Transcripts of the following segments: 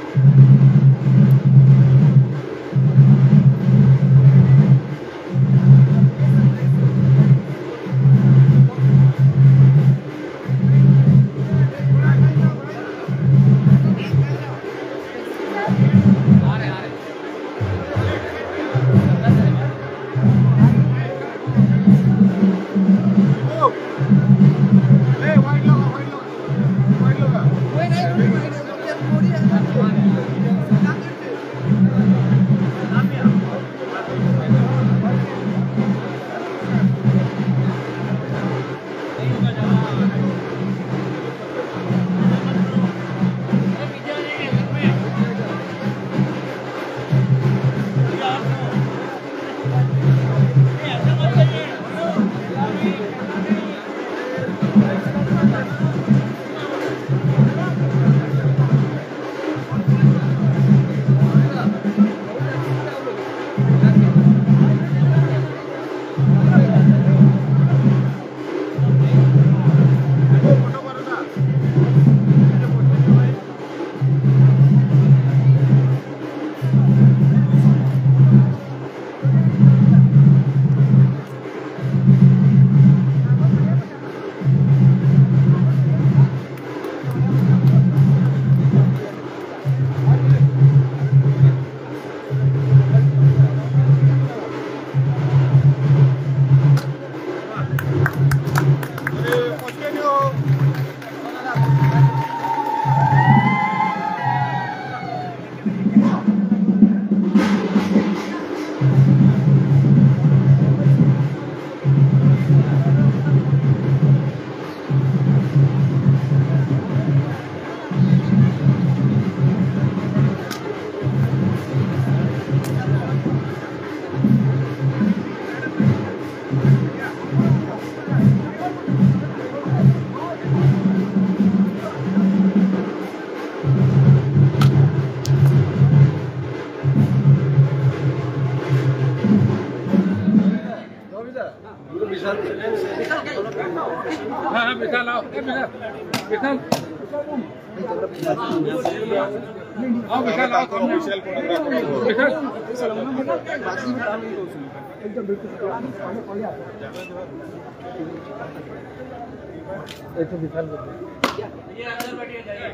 हाँ मिठाल आओ मिठाल आओ मिठाल आओ मिठाल ये अंदर बैठिए जाइए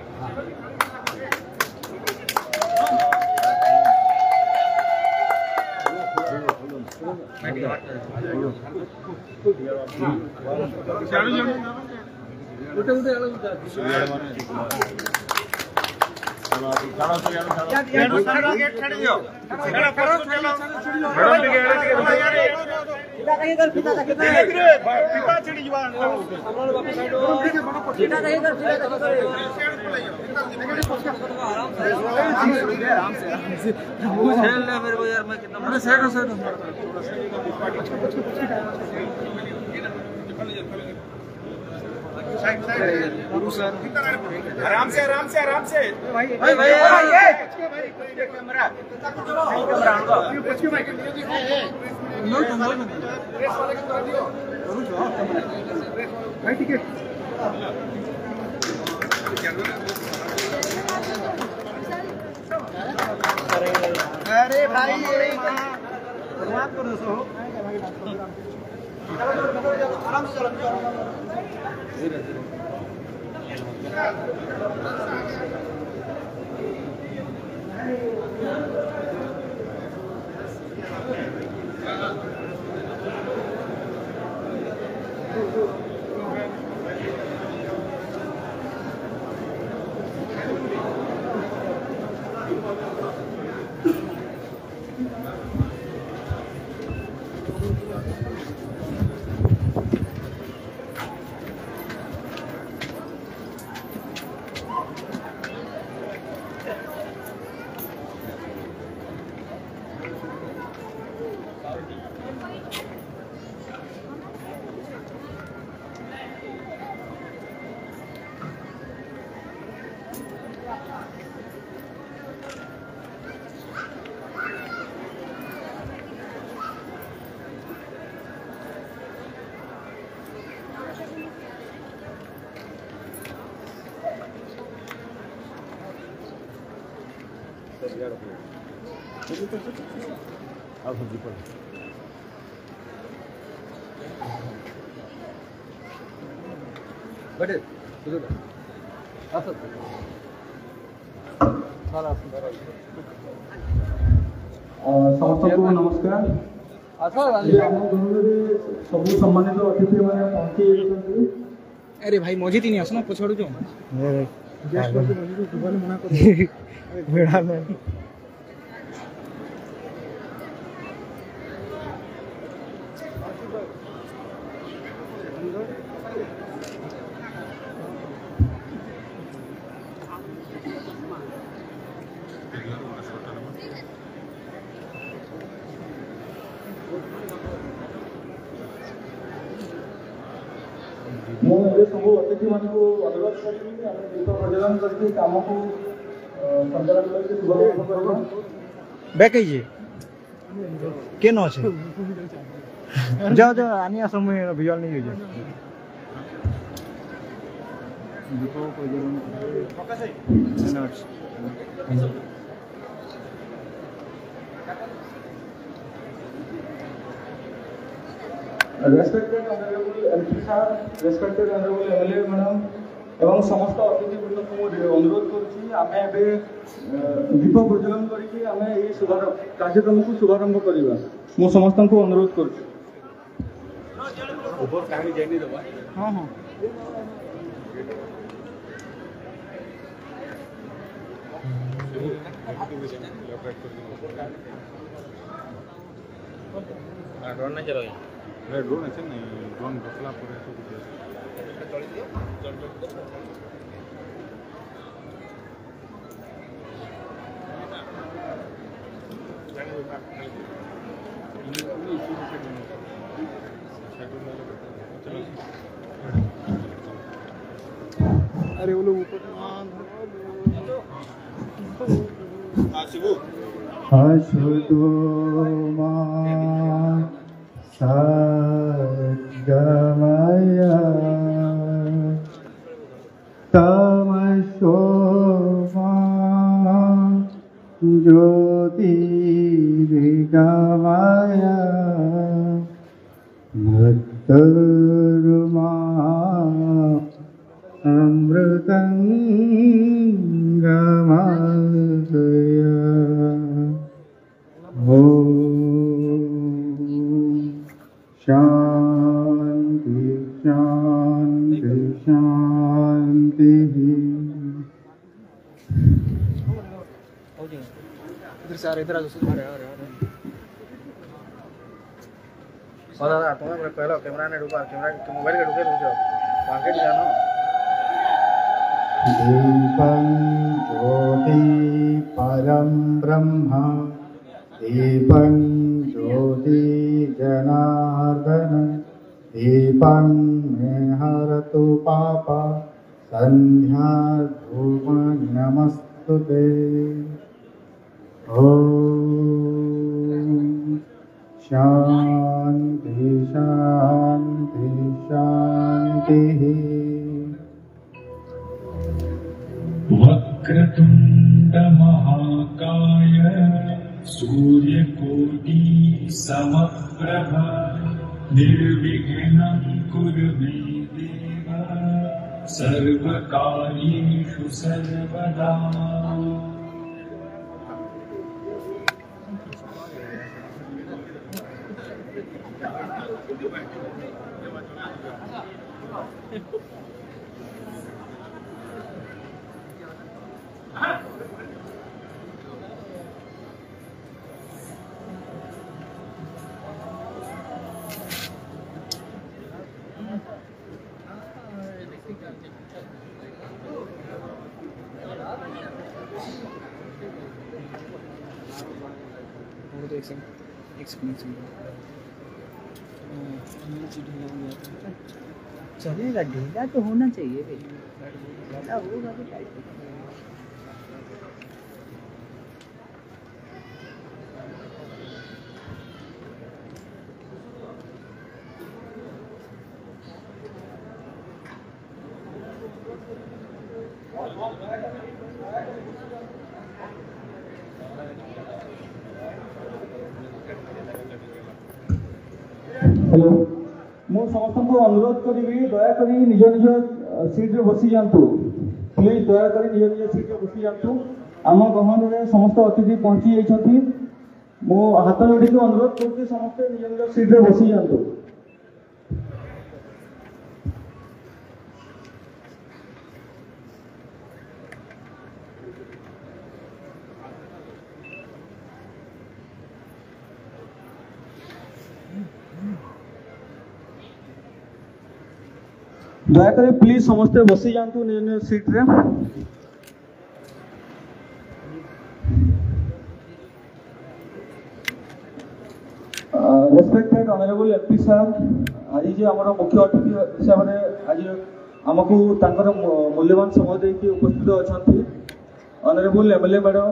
मेरे को यार मैं कितना आराम से आराम से आराम से भाई भाई भाई कैमरा अरे भाई बात करो सो आराम से चलो सब्जी पर बड़े ସମସ୍ତଙ୍କୁ ନମସ୍କାର। ସବୁ ସମ୍ମାନିତ ଅତିଥି ମାନେ ପହଞ୍ଚି। अरे भाई मौजी नहीं आसना पछाड़ू जो मना कर ମୁଁ ଏବେ ସବୁ ଅତିଥିମାନଙ୍କୁ ଅନୁରୋଧ କରିବି ଆମେ ଦୀପ ପ୍ରଜ୍ୱଳନ କରିକି କାମକୁ ସଞ୍ଚାଳନ କରିକି ଶୁଭାରମ୍ଭ କରିବା। बैक आइए के न আছে जाओ जाओ आनिया समय विजुअल नहीं हो जाए दीप प्रज्वलन Respected Honorable MP sir, respected Honorable MLA madam ଏବଂ ସମସ୍ତ ଅତିଥିବୃନ୍ଦଙ୍କୁ ମୁଁ ଅନୁରୋଧ କରୁଛି ଆମେ ଏବେ ଦୀପ ପ୍ରଜ୍ୱଳନ କରିକି ଆମେ ଏହି କାର୍ଯ୍ୟକ୍ରମକୁ ଶୁଭାରମ୍ଭ କରିବା। ମୁଁ ସମସ୍ତଙ୍କୁ ଅନୁରୋଧ କରୁଛି। हाँ हाँ ड्रोन नहीं चलो ड्रोन अच्छे नहीं ड्रोन बसला पूरे अरे वो लोग ऊपर अशुद्धो मा सद्गमय तमसो मा ज्योतिर्गमय मृत्युर्मा अमृतं गमय ओम शांति शांति शांति। इधर से आ रहे इधर आ जाओ दादा तुम्हें पहले कैमरा ने ढुका कैमरा मोबाइल के ढुके रुक जाओ मार्केट जाना दीपं ज्योति परं ब्रह्म दीपं ज्योति जनार्दन दीपं मे हरतु पाप संध्या धूम नमस्तुते। ओम शांति शांति शांति। वक्रतुंड महाकाय सूर्यकोटि समप्रभ निर्विघ्नं कुरु मे देव सर्वकार्येषु सर्वदा। चलेगा ढीला तो होना चाहिए भाई ढीला होगा तो टाइट हेलो मु समस्त को अनुरोध करी दया करी निज निज सीट रे बसी जातु प्लीज दया करी निज निज सीट रे बसी जातु आम गहन रे समस्त अतिथि पहुंची जाइछथि मु हाथ जोड़ी के अनुरोध करछि समस्त निज निज सीट रे बसी जातु दयाकर प्लीज समस्ते बसी जातु निज निज सीट रे रेस्पेक्टेड ऑनरेबल एमपी सर आज जे हमर मुख्य अतिथि हिसाब रे आज हमकु तांकर मूल्यवान समय दे के उपस्थित अछंती honourable MLA madam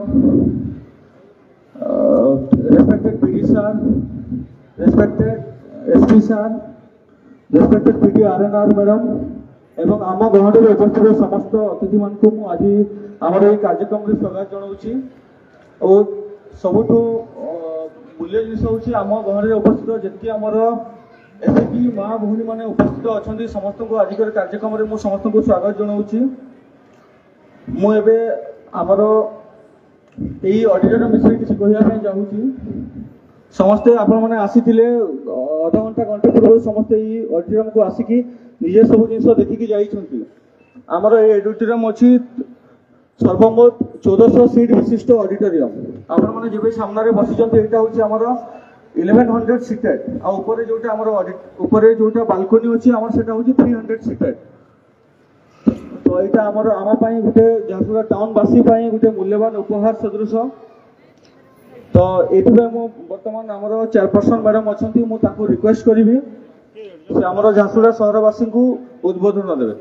respected PD sir respected SP sir respected PD RNR madam एवं आम गहन रे उपस्थित समस्त अतिथि मान को आज हमर ए कार्यक्रम रे स्वागत जणाउची और सबुठु मूल्य जिनिस होची आम गहन रे उपस्थित जेति हमर एसपी मां भूनी माने उपस्थित अछंती समस्त को आज कर कार्यक्रम रे मु समस्त को स्वागत जणाउची मु एबे हमर एई ऑडिटोरियम विषय किछ कहिया ପାଇଁ चाहूची समस्ते आपण माने आसीथिले आधा घंटा घंटे पूर्व समस्ते ई ऑडिटोरियम को आसिकी निजे सब जिनिस देखि की जाई छंती हमर ए ऑडिटोरियम अछि सर्वमोट 1400 सीट विशिष्ट ऑडिटोरियम आपण माने जेबे सामना रे बसी छंती एटा होछि हमर 1100 सीटेड आ ऊपर जोटा हमर ऊपर जोटा बालकनी अछि हमर सेटा होछि 300 सीटेड तो एटा हमर आमा पई गुटे झारसुगुड़ा टाउन वासी पई गुटे मूल्यवान उपहार सदृश तो एथि मु वर्तमान हमर चेयरपर्सन मैडम अछंती मु ताको रिक्वेस्ट करिवि से हमर झारसुगुड़ा शहरवासी को उद्बोधन देबे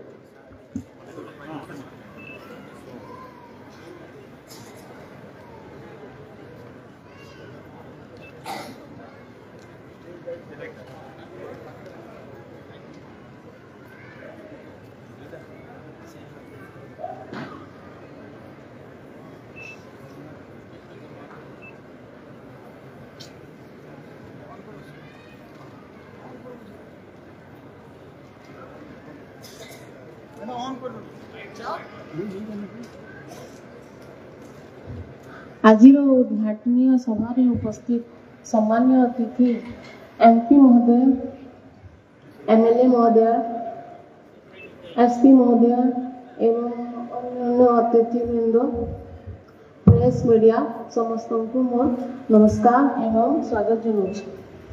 आजिर उद्घाटनीय सभा उपस्थित सम्मान्य अतिथि एमपी महोदय एमएलए महोदय एसपी महोदय एवं अन्य अतिथिवृंद प्रेस मीडिया समस्त को मोर नमस्कार एवं स्वागत जनाऊँ।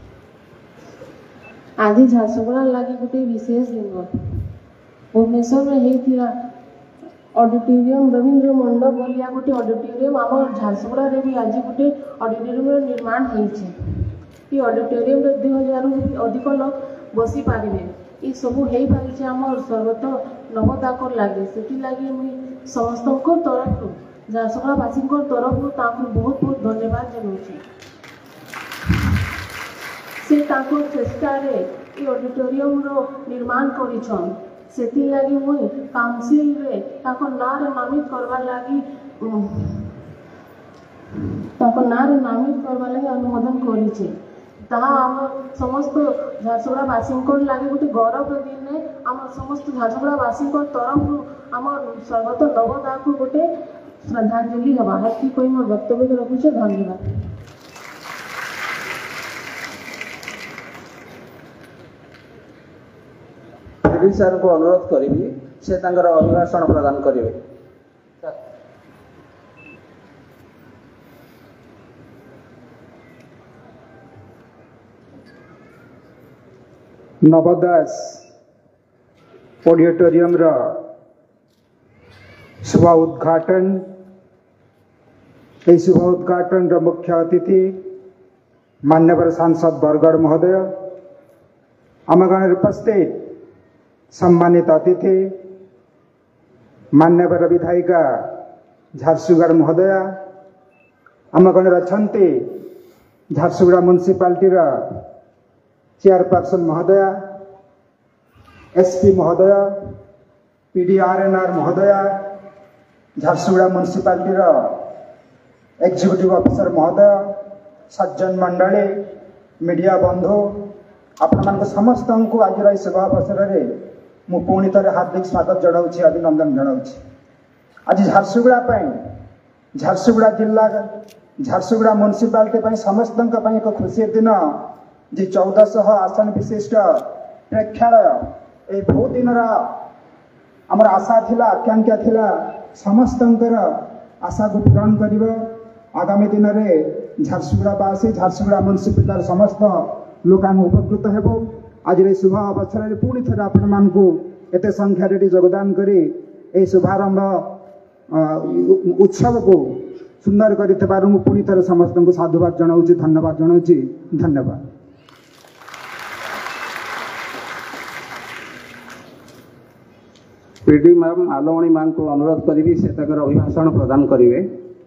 आज झारसुगुड़ा लगे गोटे विशेष दिन भुवनेश्वर में होता ऑडिटोरियम रवींद्र मंडप बोलिया गोटे ऑडिटोरियम आम झारसुगुड़ा रे भी आज गोटे ऑडिटोरियम निर्माण होती ऑडिटोरियम 2000 अधिक लोग बसी पारे ये सब हो पारे आम स्वर्गत नवदाकर लगे से लगे मुझे समस्त तरफ झारसुगुड़ावासी तरफ बहुत बहुत धन्यवाद जनाऊँ से चेष्टा ऑडिटोरियम निर्माण कर सेति लगी मुई काउंसिल रे ताको नारे नामित करवार लगी अनुमोदन करिছে ताहा हम समस्त झारसुगुड़ावासी लगे गोटे गौरव दिन आम समस्त झारसुगुड़ावासी तरफ आम स्वर्गत नवदा को गोटे श्रद्धांजलि हवा है कि कोई मोर वक्तव्य रखुचे। धन्यवाद। सर को अनुरोध करी से अभिभाषण प्रदान करेंगे। नवदास ऑडिटोरियम रा शुभ उद्घाटन शुभ उद्घाटन रा मुख्य अतिथि मान्यवर सांसद बरगढ़ महोदय आम गण उपस्थित सम्मानित अतिथि मान्यवर विधायिका झारसुगुड़ा महोदया आम गण अच्छे झारसुगुड़ा म्युनिसिपालिटी चेयरपर्सन महोदया एसपी महोदय पीडी आरएनआर महोदया झारसुगुड़ा म्युनिसिपालिटी एग्जीक्यूटिव ऑफिसर महोदय सज्जन मंडली मीडिया बंधु आपण समस्त को आज शुभ अवसर में मु पुणी थे हार्दिक स्वागत जनाऊँ अभिनंदन जनाऊँ। आज झारसुगुड़ा जिला झारसुगुड़ा म्युनिसिपालिटी समस्त एक खुशी दिन जी 1400 आसन विशिष्ट प्रेक्षालय ये बहुत दिन आमर आशा थिला आकांक्षा थिला समस्त आशा को पूरण कर आगामी दिन में झारसुगुड़ावासी झारसुगुड़ा म्युनिसिपालिटी समस्त लोक उपकृत हेबो। आज शुभ अवसर में पुणी थे आपण एत संख्यार योगदान कर शुभारंभ उत्सव को सुंदर कर पुणी थे समस्त को साधुवाद जनाऊँ धन्यवाद जनाऊँ धन्यवाद। पीडी मैम आलोमणि मैम को अनुरोध करी से अभिभाषण प्रदान करेंगे।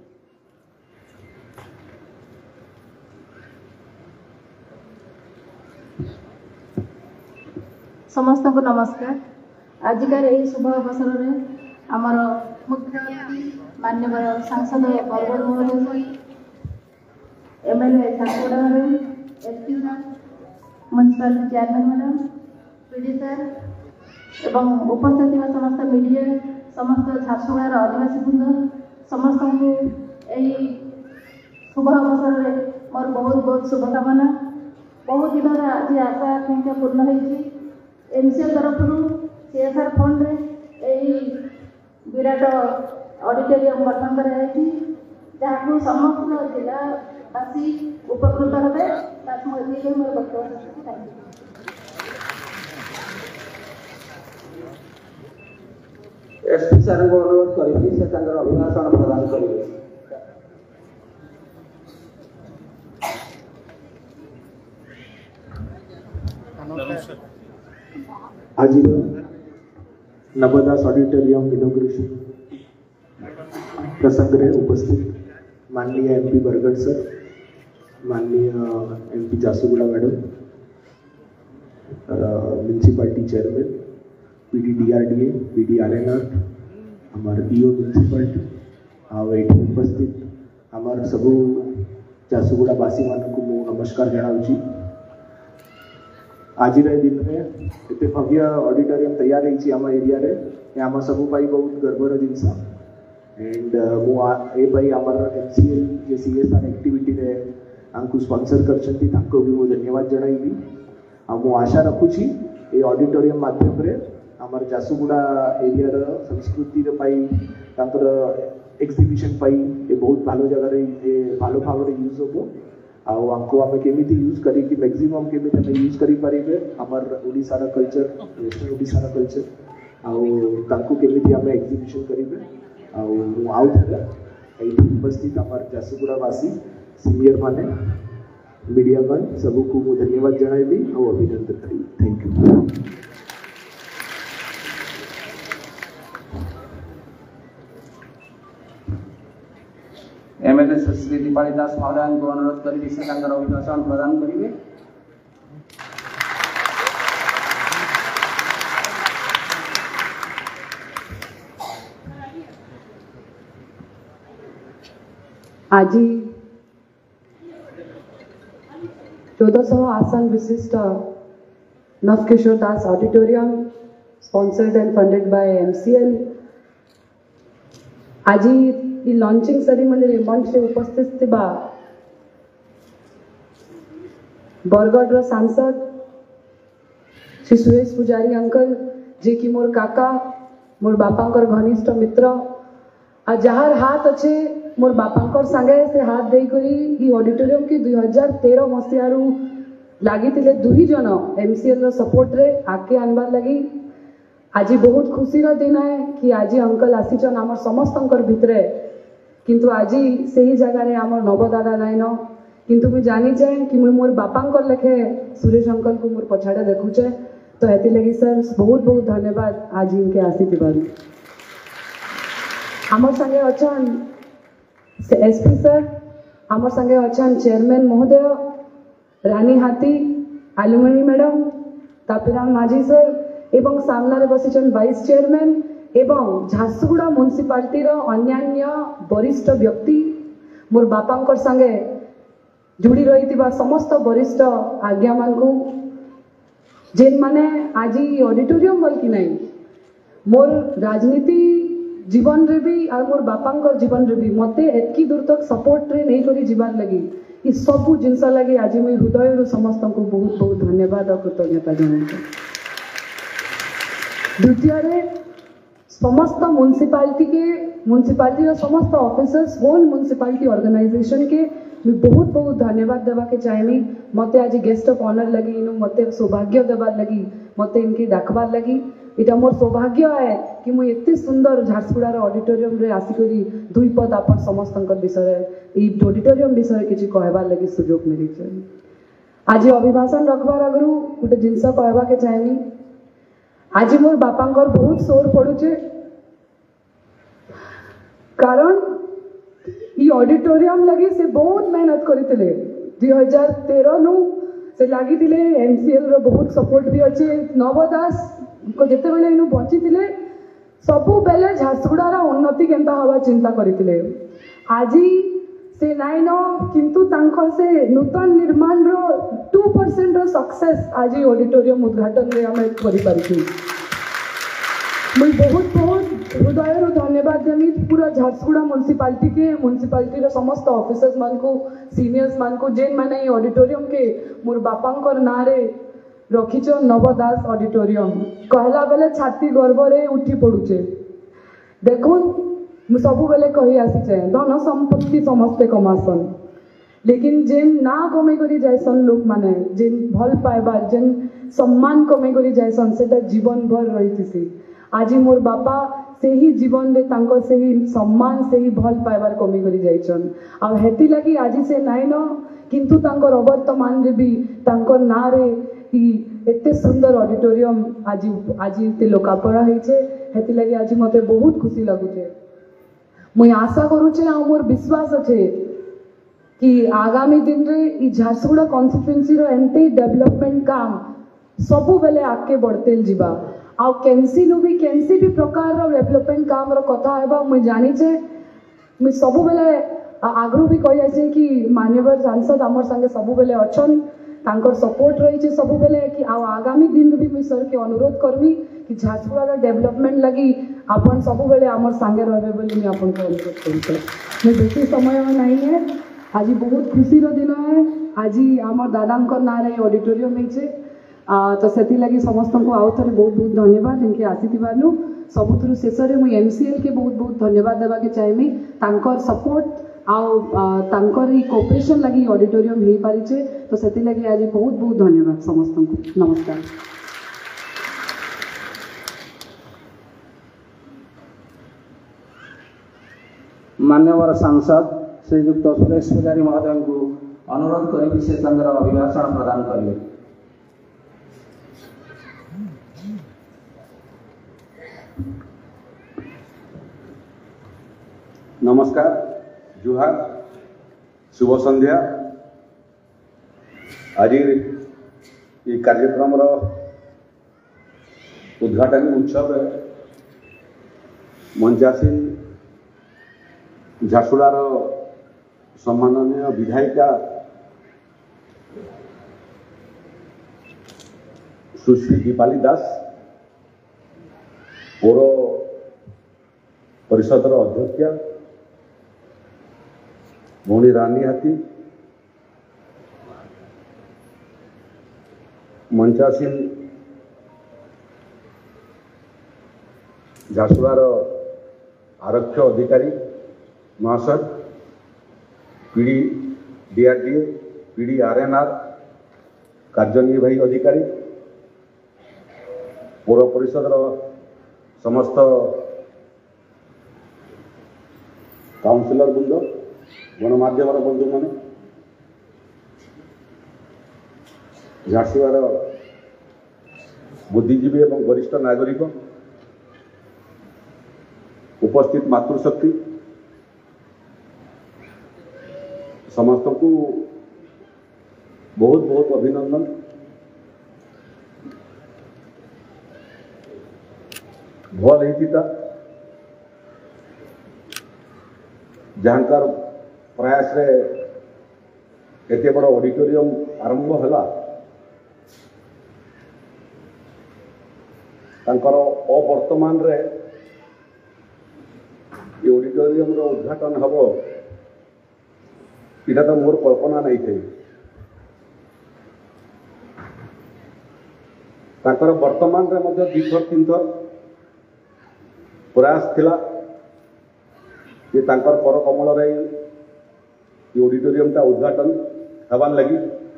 समस्त को नमस्कार। आजिकार यही शुभ अवसर में आमर मुख्य माननीय सांसद बरगड़ महोदय MLA Jharsuguda madam SP municipality chairman madam PD sir एवं उपस्थित थी समस्त मीडिया समस्त झारसुगुड़ार आदिवासी बृंद समस्त को यही शुभ अवसर में मोर बहुत बहुत शुभकामना। बहुत दिन आज आशा आकांक्षा पूर्ण होती एमसीएल तरफ सीएसआर फंड रे यही विराट ऑडिटोरियम गठन कर समस्त जिलावासी उपकृत हे मोर वक्तव्य। एसपी सर को अनुरोध करी से अभिभाषण प्रदान करेंगे। आज नवदास ऑडिटोरियम इनॉग्रेशन प्रसंग में उपस्थित माननीय एमपी बरगड़ सर, माननीय MP Jharsuguda madam, municipality chairman, PD DRDA, PD RNR, हमार डीओ म्युनिसिपालिटी ये उपस्थित हमार सब झारसुगुड़ावासी मानक नमस्कार जनाऊँ। आज दिन में इतने भव्य ऑडिटोरियम तैयार होम एरिया रे आम सब बहुत गर्वर जिनस एंड मुझे आमर एमसीएल जे सीएसआर एक्टिविटी रे आंकु स्पॉन्सर करछंती तांको भी मु धन्यवाद जणाइबी। आ मु आशा रखुछी ए ऑडिटोरियम माध्यम रे आमर झारसुगुड़ा एरिया रो संस्कृति रे पाई तांकर एग्जीबिशन पाई ए बहुत भालो जगह रे ए भालो भाव रे यूज होबो। आमको आम केमी यूज करी मैक्सिमम केमी यूज करी पारिबे हमर ओडिसार कल्चर वेस्टर्न ओडिसार कल्चर आउ केमी आम एग्जीबिशन करेंगे आउ थे उपस्थित आमर झारसुगुड़ावासी सीनियर माने मीडिया मन सबको मु धन्यवाद जणाइबी और अभिनंदन करी। Thank you. MLA Shri Dipali Das महोदय को अनुरोध करी से अभिभाषण प्रदान करेंगे। आज 1400 आसन विशिष्ट Nabakishore Das auditorium sponsored and funded by MCL आज लॉन्चिंग सेरेमनी रे मंच से उपस्थित थिबा बरगढ़ सांसद श्री सुरेश पुजारी अंकल जे कि मोर काका मोर बापांकर घनिष्ठ मित्र आ जहार हाथ अच्छे मोर बापांकर संगे से हाथ दे करी ई ऑडिटोरियम की 2013 मसीह लगी दुई जन एमसीएल सपोर्ट रे आगे आनबार लगी। आज बहुत खुशी दिन है कि आज अंकल आसीचन आम समस्त भितरे किंतु आज से ही जगह आम नवदादा नाइन किंतु मुझे जानी चाहे कि मुझे मोर बापांकर लेखे सुरेश अंकल को मोर पछाड़े देखुचे तो हेती लगी सर बहुत बहुत धन्यवाद आज इनके आसी आमर संगे अच्छन एसपी सर आमर संगे अच्छन चेयरमैन महोदय रानी हाथी आलुमणि मैडम तापीराम माझी सर एवं सामने बसीचन वाइस चेयरमैन एवं झारसुगुड़ा म्युनिसिपालिटी अन्यान्य वरिष्ठ व्यक्ति मोर बापांकर संगे जोड़ी रही समस्त वरिष्ठ आज्ञा मान जेन माने आज ऑडिटोरियम बोल कि नहीं मोर राजनीति जीवन रे भी और मोर बापांकर जीवन रे भी मते एतकी दूर तक सपोर्ट रे नहीं करी जीवार लगी ये सब जिनस लगी आज मुझे हृदय समस्त को बहुत बहुत धन्यवाद और कृतज्ञता जनाऊँ। द्वितीय समस्त म्युनिसिपालिटी समस्त ऑफिसर्स होल म्युनिसिपालिटी ऑर्गेनाइजेशन के मैं बहुत बहुत धन्यवाद देवा के चाहमी मते आज गेस्ट ऑफ ऑनर लगी इनु मते सौभाग्य देवार लगी मते इनके डाकबार लगी इटा मोर सौभाग्य है कि मुझे एते सुंदर झारसुगुड़ार ऑडिटोरियम रे आसिकरी दुई पद आपण समस्त विषय ये ऑडिटोरियम विषय किसी कहबार लगी सुजोग मिली आज अभिभाषण रखबार आगु गोटे जिनस कहवा के चाहमी आज मोर बापांकर बहुत शोर पड़ुचे कारण ये ऑडिटोरियम लगी से बहुत मेहनत करते 2013 नु से लगी एमसीएल रो बहुत सपोर्ट भी अच्छे नवदास को जिते बेले इनु बची थिले सबु बेले झारसुगुड़ार उन्नति केंता हवा चिंता करथिले आज से नाइन किंतु तांकर से नूतन निर्माण रो 2% रो सक्सेस आज ऑडिटोरियम उद्घाटन रे हमें करि पारिछु मुझे बहुत बहुत हृदय धन्यवाद देमी पूरा झारसुगुड़ा म्युनिसिपालिटी समस्त ऑफिसर्स मान को सीनियर्स मान को जेन मैंने ये ऑडिटोरियम के मोर बापांकर ना रे रखीच नवदास ऑडिटोरियम कहला बेले छाती गर्व रे उठी पड़ुचे देखो मु सबु बेले कही आसीचे धन संपत्ति समस्ते कमासन लेकिन जेन ना कमे करी जायसन लोक माने जेन भल पाइबार जेन सम्मान कमे करी जायसन सेटा जीवन भर रही आज मोर बापा से ही जीवन रे तांको से ही सम्मान से ही भल पाइबार कमी करी जाइछन आ हेती लगी आज से नाइन किंतु तांकर अवर्तमान रे भी तांकर ना रे ई एते सुंदर ऑडिटोरियम आज आज ते लोकार्पण होइछे हेती लगी आज मते बहुत खुशी लागुछे मुई आशा करूछे आ मोर विश्वास अछि कि आगामी दिन रे ई झारसुगुड़ा कॉन्स्टिट्युएंसी रो एंटी डेवलपमेंट काम सबु बेले आके बढ़तेल जीवा आ केनसी भी प्रकार रो डेवलपमेंट काम रो कथा हेबा मुई जानी छे मुई सबु बेले आगरू भी कहि आछे कि माननीय सांसद हमर संगे सबु बेले अछन तांकर सपोर्ट रही छे सबु बेले कि आगामी दिन भी मुई सर के अनुरोध करबी कि झारसुगुड़ा रो डेवलपमेंट लगी आपण सबु बेले हमर संगे रहबे बोली मैं आपण को अनुरोध करते मैं बेसी समय में नहीं है आज बहुत खुशी रो दिन है आज हमर दादांकर ना रे ऑडिटोरियम होइछे तो से लगी समस्त को आउ थे बहुत बहुत धन्यवाद इनके आसीथिबारनु सबुथुरु शेष रे मु एमसीएल के बहुत बहुत धन्यवाद देवा के चाहेमी तांकर सपोर्ट आउ तांकर ई कोऑपरेशन लगी ऑडिटोरियम हे पारिछे तो से लगी आज बहुत बहुत धन्यवाद समस्त को नमस्कार। मान्यवर सांसद श्रीयुक्त सुरेश पुजारी महोदय को अनुरोध करी से अभिभाषण प्रदान करेंगे। नमस्कार जुहार शुभ संध्या आज ये कार्यक्रम उद्घाटन उत्सव मंचासीन झारसुगुड़ार सम्माननीय विधायिका सुश्री दीपाली दास पौर परिषद अध्यक्षा भौणी रानी हाथी मंचासीन झारसुगुड़ार आरक्ष अधिकारी महाशय पीडी डीआरडीए पीडी आरएनआर कार्यनिर्वाही अधिकारी पौर परिषद समस्त काउंसिलर बृंद गणमाध्यम बंधु मैंने झारसुगुड़ार बुद्धिजीवी एवं वरिष्ठ नागरिक उपस्थित मातृशक्ति समस्त को बहुत बहुत अभिनंदन। भल होता जहाँकार प्रयास रे एते बड़ ऑडिटोरियम आरंभ है तांकर अवर्तमान रे ये ऑडिटोरियम रो उद्घाटन हबो इटा तो मोर कल्पना नहीं थी। तांकर वर्तमान रे मध्य 2 थर 3 थर प्रयास थिला ये तांकर कर कमल रे ये ऑडिटोरियम ता उद्घाटन हबार लगी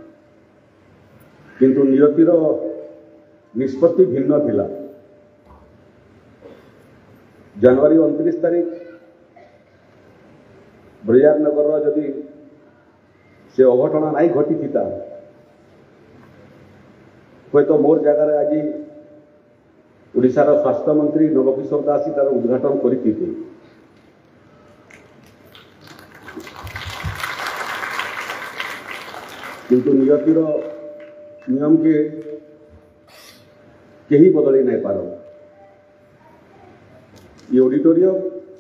किंतु नियतिर निष्पत्ति भिन्न थिला। जनवरी 29 तारीख ब्रजानगर जदि से अघटना नहीं घटी था हूँ तो मोर जगार आज ओडिशार स्वास्थ्य मंत्री नवकिशोर दास तार उद्घाटन करते। किंतु नियतिर नियम के कहीं बदल नहीं पार। ये ऑडिटोरियम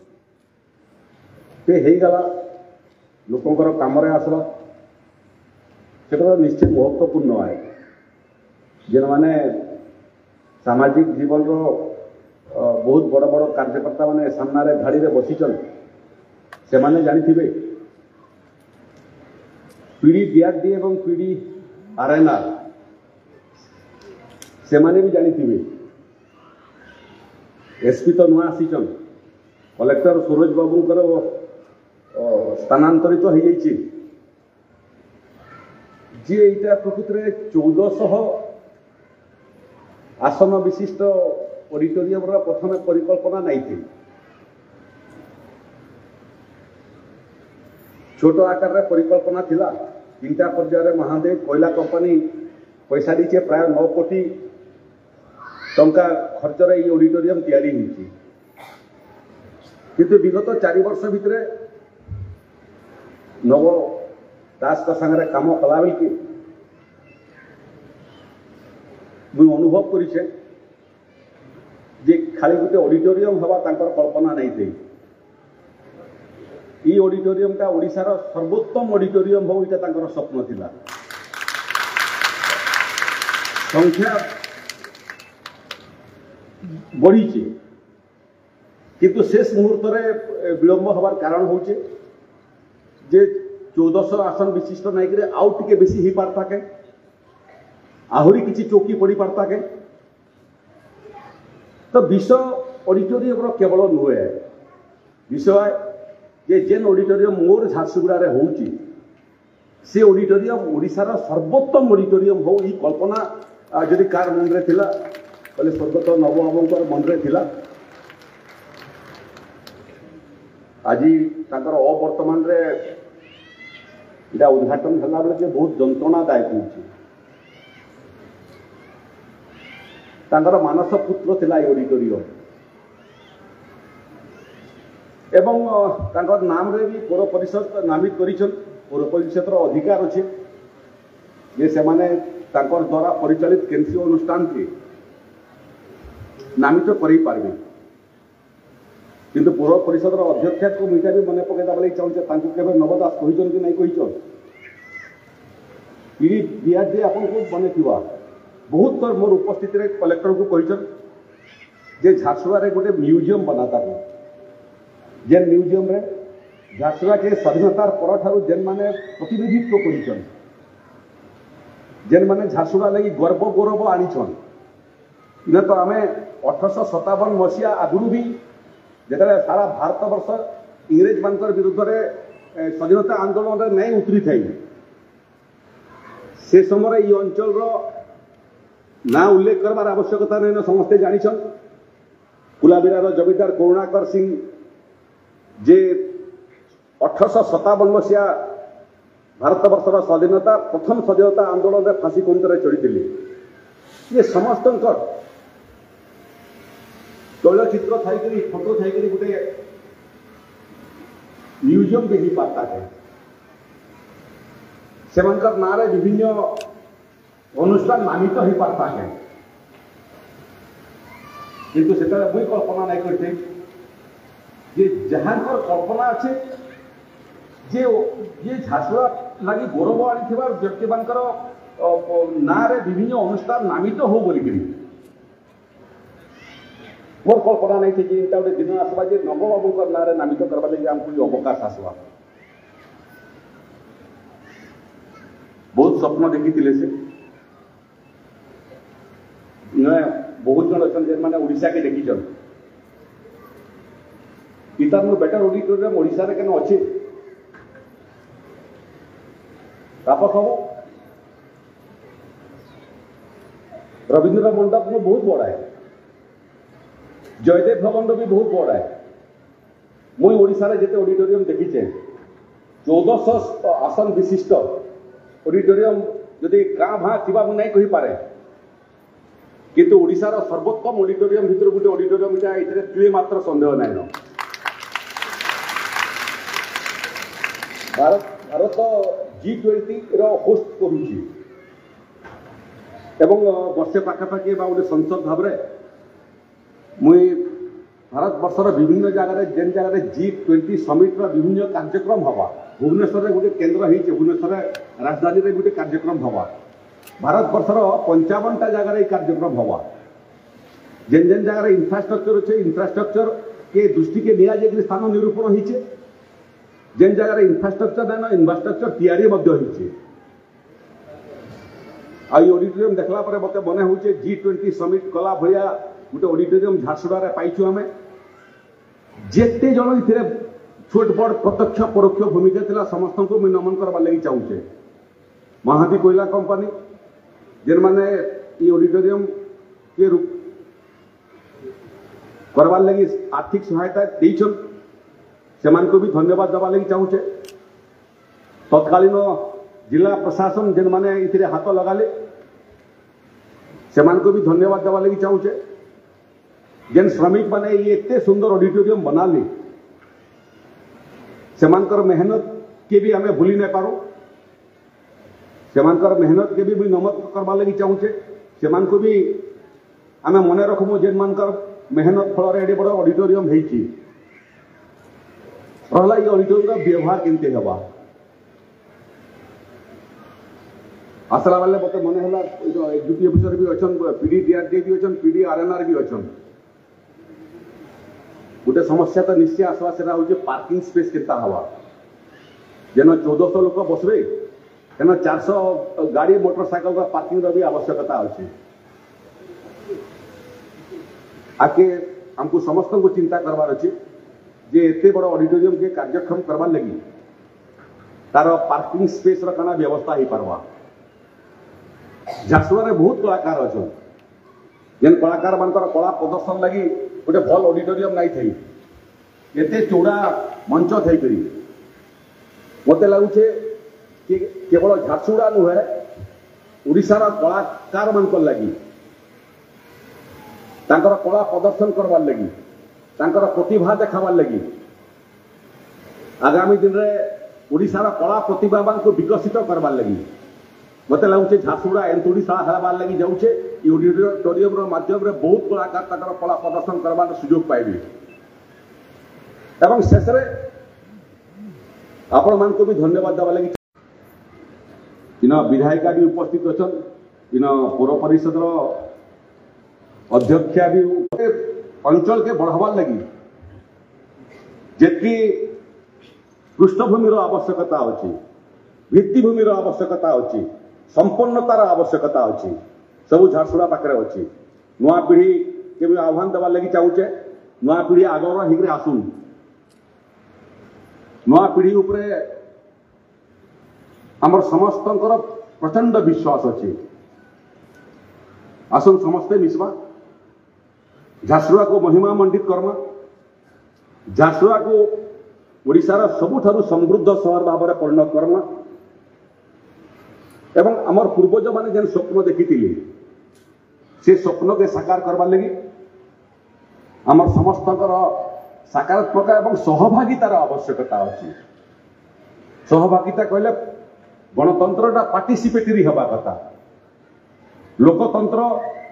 पे हो गला लोकंर काम आसला से निश्चित महत्वपूर्ण है। जेन माने सामाजिक जीवन रो बहुत बड़ बड़ कार्यकर्ता माने सामने धाड़ी रे बसीचन से माने जानिथिबे पीडी डीआरडी एवं पीडी आरएनआर से माने भी जानिथिबे। एसपी तो नुआ आसीचन कलेक्टर सूरज बाबूंकर स्थानांतरित हो जाइए जी एटा प्रकृत रे 1400 आसन विशिष्ट ऑडिटोरियम रा प्रथम परिकल्पना नहीं थी। छोट आकार रे परिकल्पना थिला 3टा पर्यायर महादेव कोयला कंपनी पैसा दीचे प्राय 9 कोटी टंका खर्च रे ये ऑडिटोरियम तैयारी होती किंतु विगत 4 वर्ष भितर नव दास का संगे काम कला बेल मुझे अनुभव करिछे जे खाली गोटे ऑडिटोरियम हवा तांकर कल्पना नहीं थी। ये ऑडिटोरियम टा ओडिशार सर्वोत्तम ऑडिटोरियम हो इटा तांकर स्वप्न थिला। संख्या बढ़ी किंतु शेष मुहूर्त रे विलंब हबार कारण होचे जे 1400 आसन विशिष्ट नहीं करे आउ टिके बेसी ही पारता के आहुरी किसी चौकी पड़ी पारता के तो विषय ऑडिटोरियम रो केवल नुहे विषय जे जेन ऑडिटोरियम मोर झारसुगुड़ा रे होउची से ऑडिटोरियम ओडिशार सर्वोत्तम ऑडिटोरियम हो ई कल्पना जदि कार मन रे थिला बोले स्वर्गत नवबाबूंकर मन रे थिला आज ताकर अवर्तमान रे इटा उद्घाटन हला बेले बहुत जंत्रणादायक होउची। तांकर मानस पुत्र थिला ऑडिटोरियम एवं तांकर नाम रे भी पौर परिषद नामित करिछन। पौर परिषद रो अधिकार अछि जे से माने तांकर द्वारा परिचालित केंद्रीय अनुष्ठान के नामित करि पारबे किंतु पौर परिषद रो अध्यक्ष को मिटा भी मने पकेदा बले चाहूचे तांको केबे नवदास कहिजन कि नहीं कहिजन ई दिया जे आपन को बने थिवा बहुत तर मोर उपस्थिति रे कलेक्टर को कहिजन जे झारसुगुड़ा रे गोटे म्यूजियम बनाता है जेन म्यूजियम रे झारसुगुड़ा के स्वाधीनतार पर ठारू जेन माने प्रतिनिधित्व करिछन जेन माने झारसुगुड़ा लगी गर्व गौरव आनिछन इने तो आमे 1857 मसीहा आगुरु भी जेतले सारा भारत वर्ष इंग्रेज मानकर विरुद्ध रे स्वाधीनता आंदोलन रे नहीं उतरी थाई से समय ये अंचल रो ना उल्लेख करवार आवश्यकता नहीं समस्ते जानिछन। कुलाबिरार जमीदार करुणाकर सिंह जे 1857 मसीहा भारत वर्षर स्वाधीनता प्रथम स्वाधीनता आंदोलन रे फांसी कुंतरे चढ़ी ये समस्त तैलचित्र थी फोटो थी गोटे म्यूजियम भी पाता है से ना विभिन्न अनुष्ठान नामित हो पाता है किंतु से मुझे कल्पना नहीं करते जे जहाँ कल्पना अच्छे जे ये झारसुगुड़ा लगी गौरव आनी व्यक्ति ना विभिन्न अनुष्ठान नामित हो बोलिक मोर कल्पना नहीं थी कि इनका गोटे दिन आसवा जे नवबाबू ना नामित करवा लगे आमको अवकाश आसवा बहुत स्वप्न देखी से बहुत जन अच्छा मैंने ओडिशा के देखी इतार मोर बेटर ऑडिटोरियम ओडिशा रे केन अच्छे तापस बाबू रविंद्र मंडप में बहुत बड़ा है जयदेव भवन भी बहुत बड़ा है मुई ओडिशा रे जेते ऑडिटोरियम देखीचे 1400 आसन विशिष्ट ऑडिटोरियम जदि गाँ भाँ थी मुझे नहीं कही पारे किंतु ओडिशार सर्वोत्तम ऑडिटोरियम भितर गोटे ऑडिटोरियम ये मात्र संदेह नाइन भारत G20 होस्ट करुच्ची एवं वर्षे पाखापाखि गोटे संसद भाव मुई भारत वर्षर विभिन्न जगह जेन जगह G20 समिट विभिन्न कार्यक्रम हवा भुवनेश्वर गोटे केन्द्र होती भुवनेश्वर राजधानी में गोटे कार्यक्रम हवा भारत वर्षर 55टा जगह कार्यक्रम हवा जेन जेन जगह इंफ्रास्ट्रक्चर अच्छे इंफ्रास्ट्रक्चर के दृष्टि के निया जाकर स्थान निरूपण होइछे जेन जगह इंफ्रास्ट्रक्चर नाइन इन्फ्रास्ट्रक्चर तैयारी होइछे आई ऑडिटोरियम देखला पर मते मने होचे G20 समिट कला भलिया गोटे ऑडिटोरियम झारसुड़ा रे पाइछु हमें जेते जन इथिरे छोट बड़ प्रत्यक्ष परोक्ष भूमिका थिला समस्त को मैं नमन करबा लागि चाहूचे महादी कोयला कंपनी जेन माने ई ऑडिटोरियम के रूप करबा लागि आर्थिक सहायता देइछन सेमान को भी धन्यवाद देवा लागि चाहूचे तत्कालीन जिला प्रशासन जेन माने इथिरे हाथ लगाले सेमान को भी धन्यवाद देवा लागि चाहूचे जेन श्रमिक माने ये एते सुंदर ऑडिटोरियम बनाले सेमानकर मेहनत के भी हमें भूली नहीं पारो सेमानकर मेहनत के भी नमत करवा लगी चाहूचे सेमान को भी हमें मन रखमु जेन मानकर मेहनत फल एडे बड़ ऑडिटोरियम होइछि रहला ये ऑडिटोरियम व्यवहार केमते हवा आसला वाले मते मन होला एग्जीक्यूटिव ऑफिसर भी अछन पीडी डीआरडी भी अछन पीडी आरएनआर भी अछन गोटे समस्या तो निश्चय आसवा से हूँ पार्किंग स्पेस के हवा जेन 1400 लोक बसबे तेना 400 गाड़ी मोटरसाइकिल पार्किंग भी आवश्यकता अच्छे आके हमको समस्त को चिंता करवार अच्छे जे एते बड़ ऑडिटोरियम के कार्यक्रम करवार लगी तार पार्किंग स्पेस काना व्यवस्था हो पारवा झारसुड़ा बहुत कलाकार अच्छा जेन कलाकार मान कला प्रदर्शन लगी गोटे भल ऑडिटोरियम नहीं थी एते चौड़ा मंच थी मत लगुचे कि केवल झारसुड़ा नुहे ओडिशार कलाकार मान लगी तांकर कला प्रदर्शन करवार लगी तांकर प्रतिभा देखाबार लगी आगामी दिन में ओडिशार कला प्रतिभा को विकसित करवार लगी मत लगुचे झारसुड़ा एंतुड़ीशा हेबार लगी जाऊे ऑडिटोरियम माध्यम बहुत कलाकार कला प्रदर्शन करवार सुजोग पाइबे एवं शेष आपण मान को भी धन्यवाद देवा लगी इन विधायिका भी उपस्थित अच्छा इन पौर परिषद अध्यक्षा भी अंचल के बढ़ावार लगी जी पृष्ठभूमि आवश्यकता अच्छी भित्तिभूमि आवश्यकता अच्छी संपन्नतार आवश्यकता अच्छी सब झारसुड़ा पाखे अच्छी नुआ पीढ़ी के भी आह्वान देवार लगी चाहूचे नुआ पीढ़ी आगर होकर आसुन नुआ पीढ़ी उपरे आमर समस्त प्रचंड विश्वास अच्छे आसन समस्ते मिसवा झारसुड़ा को महिमा मंडित करमा झारसुड़ा को ओडिशार सबुठारु समृद्ध सहर भाव में परिणत करमा एवं आमर पूर्वज माने जेन स्वप्न देखी से स्वप्न के साकार करवार लगी आमर समस्त सकारात्मक एवं सहभागितार आवश्यकता अच्छी सहभागिता कहले गणतंत्र पार्टिसिपेटरी हवा कथा लोकतंत्र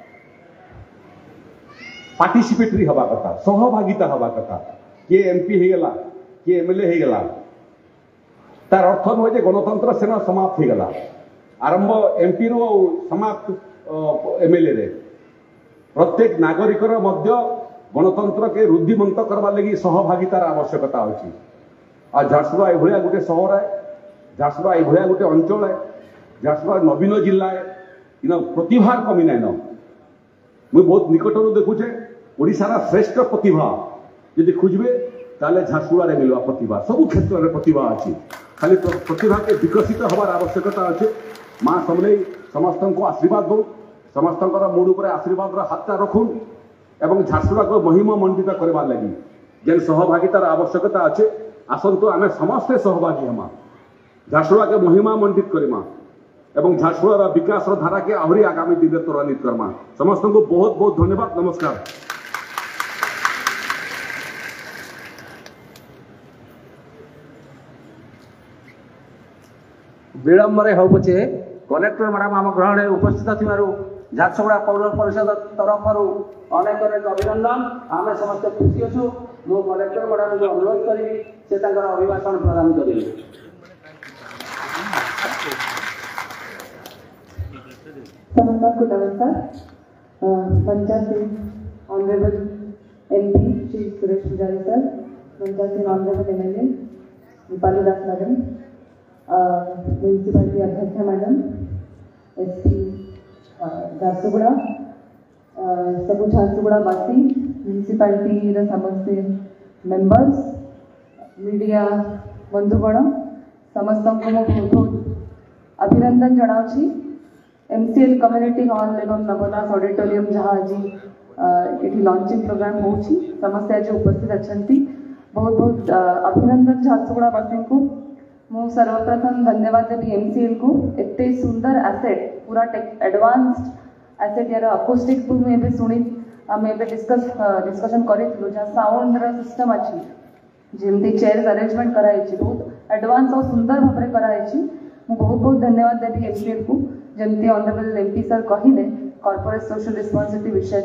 पार्टिसिपेटरी हवा कथा सहभागिता हवा कथा किए एमपी होगला किए एमएलए होगला तार अर्थ नुहे गणतंत्र सेना समाप्त होगला आरंभ एमपी रु समाप्त एमएलए रे प्रत्येक नागरिकर मध्य गणतंत्र के रुद्धिमंत करवा लगी सहभागितार आवश्यकता अच्छी। आ झारसुगुड़ा एभलिया गोटे सहर है, झारसुगुड़ा एभलिया गोटे अंचल है, झारसुगुड़ा नवीन जिला है, इन प्रतिभार कमी नाइन। मुझे बहुत निकटर देखुचे ओडिशार श्रेष्ठ प्रतिभा यदि खोजबे ताले झारसुगुड़ा रे मिलवा प्रतिभा, सब क्षेत्र में प्रतिभा अच्छी। खाली प्रतिभा के विकसित हबार आवश्यकता अच्छे। माँ समले समस्त को आशीर्वाद दो, समस्त मुड उपर आशीर्वाद हाथ रखुन एवं झारसुगुड़ा को महिमा मंडित करवार लगी जेन सहभागितार आवश्यकता अच्छे। आसतु आम समस्ते सहभागी हमा, झारसुगुड़ा के महिमा मंडित करमा एवं झारसुगुड़ा विकास धारा के आहरी आगामी दिन में त्वरान्वित करमा। समस्त को बहुत बहुत धन्यवाद। नमस्कार। विलंब हो पछे कलेक्टर मैडम आम ग्रहण उपस्थित थिबारु झारसुगुड़ा पौर परिषद तरफ अनेक अनेक अभिनंदन। आम समस्त खुशी अच्छु। मु कलेक्टर मैडम को अनुरोध करी से अभिभाषण प्रदान करेंगे। सबको नमस्कार। Panchayat honourable MP Shri Suresh Pujari sir, panchayat honourable MLA Dipali Das madam, municipality अध्यक्ष मैडम, एसपी झारसुगुड़ा, सब झारसुगुड़ावासी, म्यूनिसिपालिटी समस्ते मेंबर्स, मीडिया बंधुगण समस्त को बहुत बहुत अभिनंदन जनाऊँगी। एमसीएल कम्युनिटी हॉल एवं नवदास ऑडिटोरियम जहाँ आज ये लॉन्चिंग प्रोग्राम हो समस्ते आज उपस्थित अच्छा बहुत बहुत अभिनंदन झारसुगुड़ावासी को। मु सर्वप्रथम धन्यवाद देवी एमसीएल को एते सुंदर एसेट पूरा एडवांस्ड एसेट यार अकोस्टिक को मुझे शुणी आम ए डिस्कशन करूँ जहाँ साउंड सिस्टम अच्छी जमी चेयर अरेंजमेंट कराई बहुत एडवांस और सुंदर भाव कराई। मु बहुत बहुत धन्यवाद देवी एमसीएल को जमती ऑनरेबल एमपी सर कहले कॉर्पोरेट सोशल रिस्पांसिबिलिटी विषय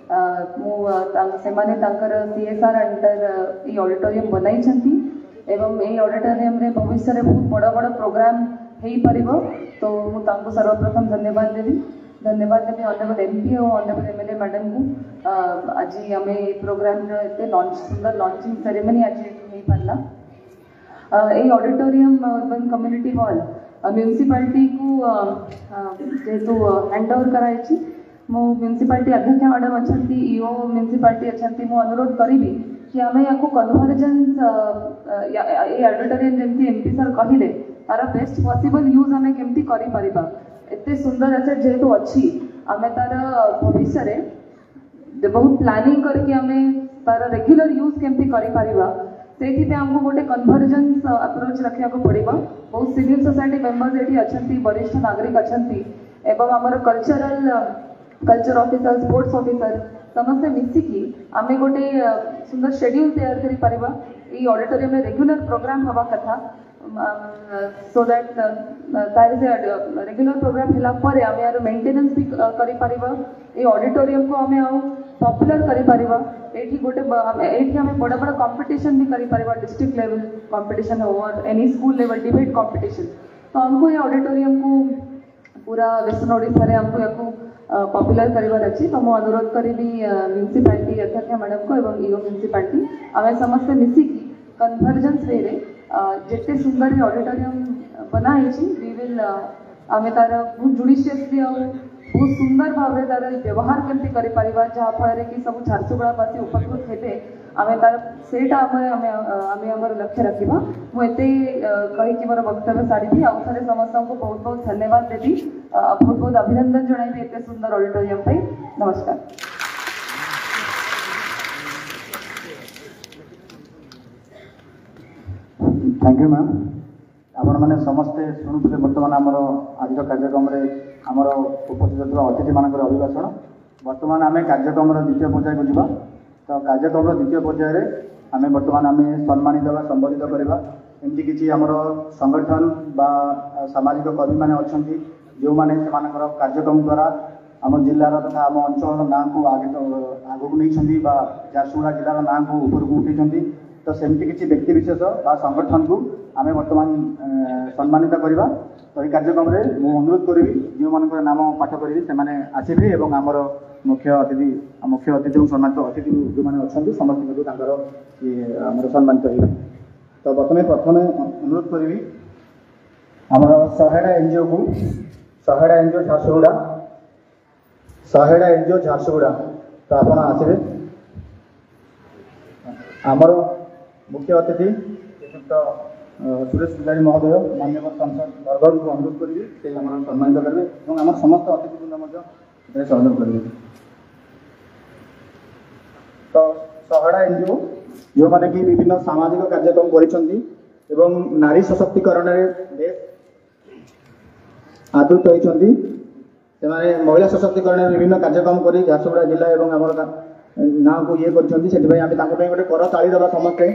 से सीएसआर अंडर ये ऑडिटोरियम बनाई एवं ये ऑडिटोरियम रे भविष्य में बहुत बड़ बड़ प्रोग्राम हो पारिबो। तो मुझे सर्वप्रथम धन्यवाद देवी ऑनरेबल एमपी और ऑनरेबल एमएलए मैडम को। आज आम प्रोग्राम सुंदर लॉन्चिंग सेरेमनी आज हो पारा। ये auditorium urban community hall municipality को जेहेतु हैंड ओवर कराई। मो म्यूनिसिपालिटी अध्यक्ष मैडम अच्छा ईओ म्यूनिसिपालिटी अच्छा मु अनुरोध करी कि आम या कन्वर्जेन्स ये ऑडिटोरियम जमी एमपी सर कहले तार बेस्ट पॉसिबल यूज आम केमती करि एते सुंदर एसेट जेहेतु अच्छी आम तार भविष्य में बहुत प्लानिंग करके आम तार रेगुलर यूज केमती करिपरिबा से आमको गोटे कन्वर्जेन्स अप्रोच रखा पड़ो। बहुत सिविल सोसाइटी मेंबर्स ये अच्छा, वरिष्ठ नागरिक अच्छा एवं आमर कल्चर ऑफिसर स्पोर्ट्स ऑफिसर समस्ते मिसिकी आम गोटे सुंदर शेड्यूल तैयार करिपरिबा। ये ऑडिटोरियम में रेगुलर प्रोग्राम हवा कथा सो दैट रेगुलर प्रोग्राम होला परे आम यार मेंटेनेंस भी करिपरिबा। ये ऑडिटोरियम को आम आउ पॉपुलर करिपरिबा। एठी गोटे एठी आम बड़ बड़ कंपटीशन भी करिपरिबा, डिस्ट्रिक्ट लेवल कंपटीशन हो और any school level debate competition. तो हमको ये ऑडिटोरियम को पूरा वेस्टर्न ओडिशा रे हमको याको पॉपुलर करिवार अछि। तो मु अनुरोध करिबी म्यूनिसिपालिटी अध्यक्ष मैडम को एवं ईओ म्यूनिसिपालिटी आम समस्त मिसिकी कन्वर्जेन्स वे रे जेते सुंदर ऑडिटोरियम बनाई वी विल आम तार बहुत जुडिशियसली और बहुत सुंदर भाव तार व्यवहार केमती करिपरिबा जहाँ फल कि सब झारसुगुड़ावासी उपकृत हेबे आम तार सेटा आम लक्ष्य रखा। मुझे कहीकि मोर वक्तव्य सारी आउ थे समस्त को बहुत बहुत धन्यवाद देवी, बहुत बहुत अभिनंदन जनाइबी एते सुंदर ऑडिटोरियम पे। नमस्कार। Thank you ma'am. आपण मैंने समस्ते शुणुते बर्तमान आमर आज कार्यक्रम आमर उपस्थित अतिथि मान अभिभाषण। बर्तमान आम कार्यक्रम द्वितीय पर्याय को जावा। तो कार्यक्रम द्वितीय पर्याय आम बर्तमान आम सम्मानित बा संबोधित करवा एमती किसी आमर संगठन बा सामाजिक कर्मी मैंने अच्छा जो मैंने से कार्यक्रम द्वारा आम जिलार तथा आम अंचल ना को आगे नहीं झारसुगुड़ा जिलार ना को ऊपर को उठे। तो सेमती किसी व्यक्ति विशेष बा संगठन को आम बर्तमान सम्मानित करवा। तो ये कार्यक्रम में मुझे अनुरोध करी जो मान नाम पाठ करी से आसबे और आमर मुख्य अतिथि सम्मानित अतिथि जो मैंने अच्छा समस्त आमर सम्मानित हो। तो प्रथम अनुरोध करी आमर 100टा एनजीओ को 100टा एनजीओ झारसुगुड़ा तो आप आसवे आमर मुख्य अतिथि श्रीयुक्त सुरेश पुजारी महोदय माननीय सांसद बरगढ़ को अनुरोध करी से सम्मानित करेंगे और आम समस्त अतिथिवृंद सहयोग करेंगे। तो 100टा एनजीओ जो मैंने कि विभिन्न सामाजिक कार्यक्रम कर नारी सशक्तिकरण बेस आदृत होती से महिला सशक्तिकरण विभिन्न कार्यक्रम कर झारसुगुड़ा जिला और आम ना को ये कर गोटे कर ताली देवा समस्ते।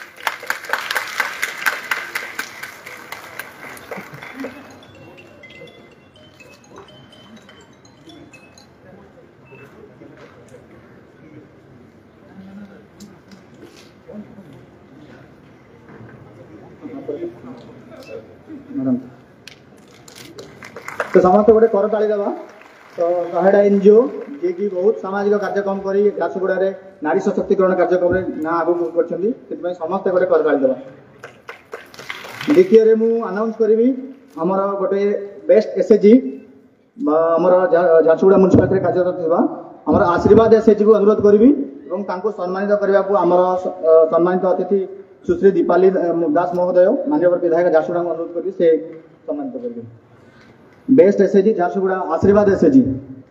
तो समस्त गोटे कर ताली देवा। तो 100टा एनजीओ जी की बहुत सामाजिक कार्यक्रम कर झारसुगुड़ा नारी सशक्तिकरण कार्यक्रम ना आगू कर समस्त गोटे कर ताली देवा। द्वितीय मुझे अनाउंस करी आमर गोटे बेस्ट एसएचजी आमर झारसुगुड़ा म्युनिसिपालिटी कार्यरत थी आमर आशीर्वाद एसएचजी को अनुरोध करी सम्मानित करने को आमर सम्मानित अतिथि सुश्री दीपाली दास महोदय माननीय विधायक झारसुगुड़ा को अनुरोध करी से सम्मानित करेंगे। बेस्ट एसएचजी झारसुगुड़ा आशीर्वाद एसएचजी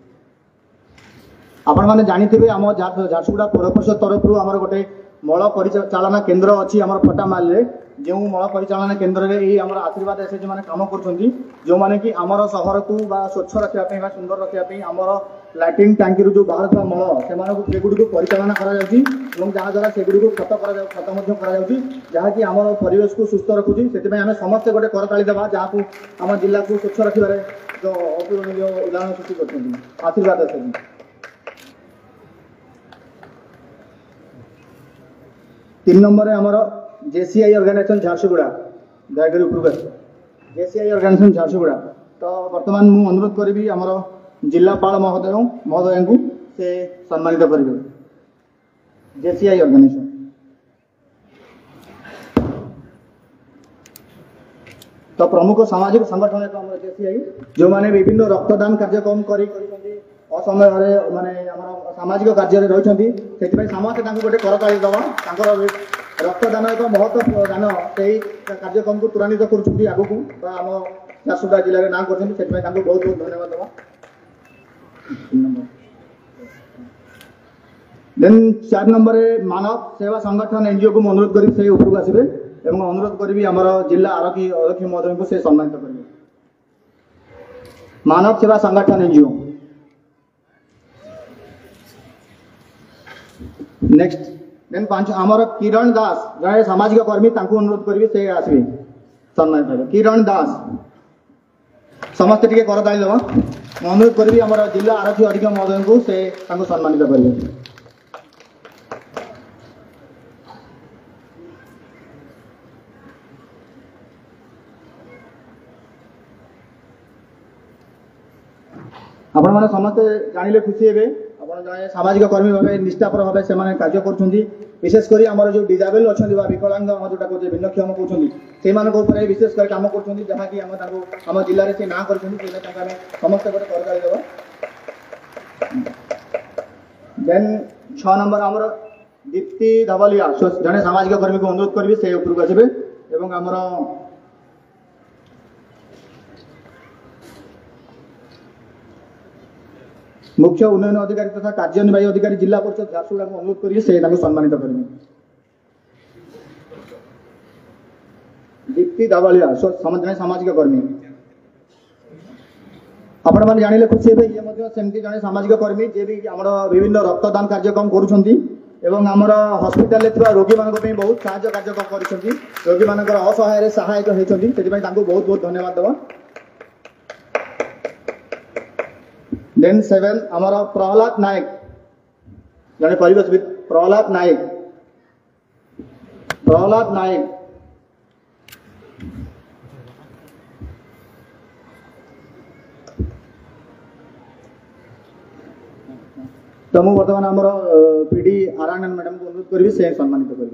आपण मैंने जानी आम झारसुगुड़ा पौर परिषद तरफ आमर गोटे मल परिचालना केन्द्र अच्छी आम फटामाल जो मल परिचालना केन्द्र में आम आशीर्वाद एसएचजी मैंने कम कर जो मैंने कि आमर सहर को स्वच्छ रखापी सुंदर रखापी आमर लैट्रिन टांकी जो बाहर मल से परिचालना जहाँद्वारा से खत जहाँकि आम परिवेश को सुस्थ रखुच्छी से आम समस्ते गोटे करताली देवा जहाँ आम जिला को स्वच्छ रखार जो अपूरणीय उदाहरण सृष्टि कर आशीर्वाद एसएचजी। तीन नंबर आमर जेसीआई ऑर्गेनाइजेशन झारसुगुड़ा दयाकरी उपरूक जेसीआई ऑर्गेनाइजेशन झारसुगुड़ा। तो वर्तमान मुझे अनुरोध करी आमर जिलापाल महोदय को से सम्मानित करेंगे। जेसीआई ऑर्गेनाइजेशन तो प्रमुख सामाजिक संगठन है जेसीआई जो मैंने विभिन्न रक्तदान कार्यक्रम कर असमय माने सामाजिक कार्य रही समस्ते गोटे करताली दवा रक्तदान एक महत्व दान से कार्यक्रम को त्वरान्वित कर आगू आम झारसुगुड़ा जिले में ना कर बहुत बहुत धन्यवाद दवा। देन 4 नंबर मानव सेवा संगठन एनजीओ को अनुरोध करी से उपरକୁ आसबे एवं अनुरोध करी आमर जिला आरक्षी महोदय को से सम्मानित करेंगे। मानव सेवा संगठन एनजीओ नेक्स्ट देन 5 आमर किरण दास जड़े सामाजिक कर्मी अनुरोध करी से आसबे सम्मानित करेंगे। किरण दास समस्त टिके कर ताली देवा अनुरोध करी आम जिला आरक्षी अधीक्षक महोदय को से सम्मानित करेंगे। आपण मैंने समस्ते जानिले खुशी हे जड़े सामाजिक कर्मी भाव निष्ठापर भाव से कार्य कर विशेषकर आमर जो डिजाबल अच्छा विकलांग जोटा कहे भिन्नक्षम कहते विशेषकर कम कर जहाँ कि आम जिले में से ना कर समस्त गोटे करताली देवा। देन 6 नंबर आमर दीप्ति धवलिया जड़े सामाजिक कर्मी को अनुरोध करी से उपरକୁ आसबे एवं आमर मुख्य उन्नयन अधिकारी तथा कार्यनिर्वाही अधिकारी जिला परिषद झारसुगुड़ा को अनुरोध करिए से सम्मानित करेंगे। दीप्ति दावालिया सामाजिक कर्मी आपण मैंने जानिले खुशी हे ये सेमती जड़े सामाजिक कर्मी जे भी आम विभिन्न रक्तदान कार्यक्रम कर हस्पिटाल रोगी मान बहुत साहाय्य कार्यक्रम कर रोगी मान असहाय सहायक होती बहुत बहुत धन्यवाद देवा। देन 7 आमर प्रहलाद नायक जड़े परिवेशविद प्रहलाद नायक तो मुझे बर्तमान आमर पीडी आरायणन मैडम को अनुरोध करी से सम्मानित करेंगे।